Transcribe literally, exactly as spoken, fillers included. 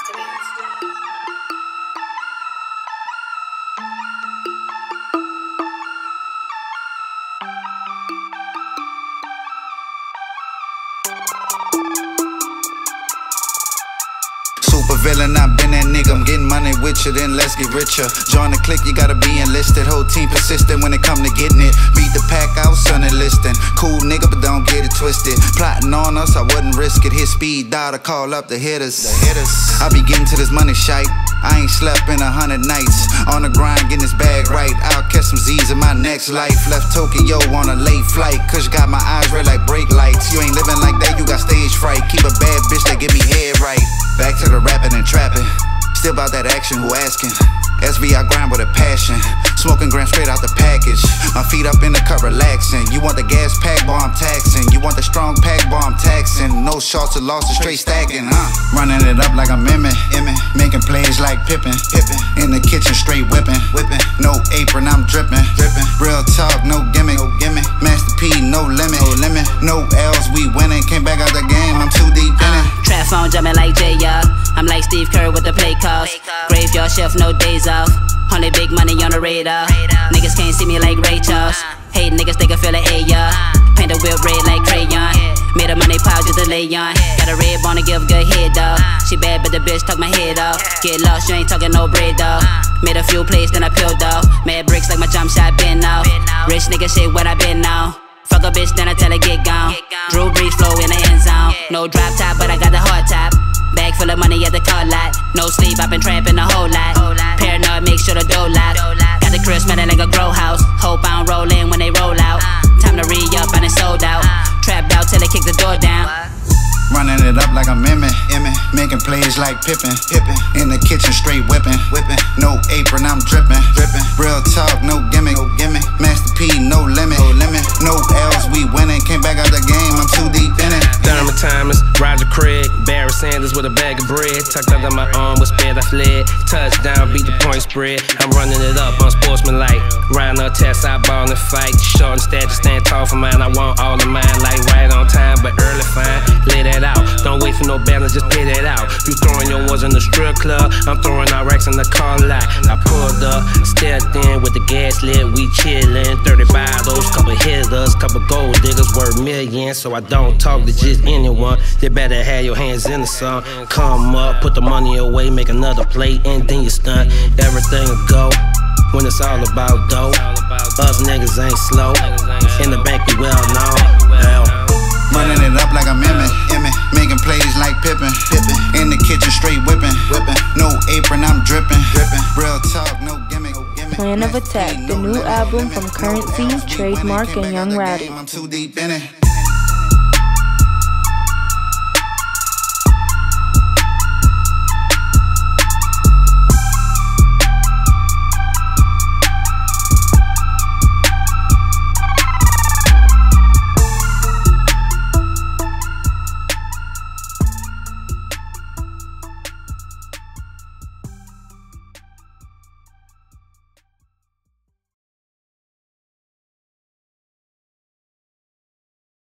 Villain, I've been that nigga. I'm getting money with you, then let's get richer. Join the clique, you gotta be enlisted. Whole team persistent when it come to getting it. Beat the pack out, son enlisting. Cool nigga, but don't get it twisted. Plotting on us, I wouldn't risk it. Hit speed dial to call up the hitters. The hitters. I be getting to this money shite. I ain't slept in a hundred nights. On the grind, getting this bag right. I'll catch some Z's in my next life. Left Tokyo on a late flight. Cause you got my eyes red like brake lights. You ain't living like that, you got stage fright. Keep a bad bitch that give me head right. Back to the rapping and trapping. Still about that action, who asking? S V, I grind with a passion. Smoking grams straight out the package. My feet up in the cup relaxing. You want the gas pack, boy, I'm taxing. You want the strong pack, boy, I'm taxing. No shots or losses, straight stacking, huh? Running it up like I'm Emmy. Making plays like Pippin. In the kitchen, straight whipping. No apron, I'm dripping. Real talk, no gimmick. Master P, no limit. No L's, we winning. Came back out the game, I'm too deep in it. Uh, trap phone jumping like J, y'all. I'm like Steve Curren with the play calls. Graveyard chef, no days off. Only big money on the radar. Niggas can't see me like Ray Charles. Hate niggas, they can feel it, A, y'all. Paint the whip red like crayon. Made a money pile just to lay on. Got a red bone to give good head, dog. She bad, but the bitch tuck my head off. Get lost, you ain't talking no bread, dog. Made a few plays, then I peeled off. Mad bricks like my jump shot been off. Rich nigga shit, what I been now. Fuck a bitch, then I tell her get gone. Drew Brees flow in the end zone. No drop top, but I got the hard top. Bag full of money at the car lot. No sleep, I've been trapping a whole lot. Paranoid, make sure the door lock. Got the crib smelling like a grow house. Hope I don't roll in when they roll out. Time to re-up and it's sold out. Trapped out till they kick the door down. Running it up like I'm Emmy. Making plays like Pippin. In the kitchen, straight whipping. No apron, I'm dripping. Real talk, no gimmick. Master P, no limit. No L's, we winning. Came back out the game, I'm too deep in it. Thurman Thomas, Roger Craig, Barry Sanders with a bag of bread. Tucked under my arm with sped, I fled. Touchdown, beat the point spread. I'm running it up on sportsmanlike. Round up test, I ball and fight. Short and stature, stand tall for mine. I want all of mine, like right on time, but early fine. Lay that out, don't wait for no balance, just pay that out. You throwing your ones in the strip club, I'm throwing our racks in the car lot. I pulled up, stepped in with the gas lit, we chillin'. thirty bottles, couple hitters, couple gold diggers worth millions. So I don't talk to just anyone. You better have your hands in the sun. Come up, put the money away, make another plate, and then you stunt. Everything will go when it's all about dough. Us niggas ain't slow. In the bank, we well known. Hell. Running it up like I'm Emmy. Making plays like Pippin. In the kitchen, straight whipping. No apron, I'm dripping. Real talk, no gimmick. Plan of Attack, the new album from Currensy, Trademark, and Young Roddy. I'm too deep in it.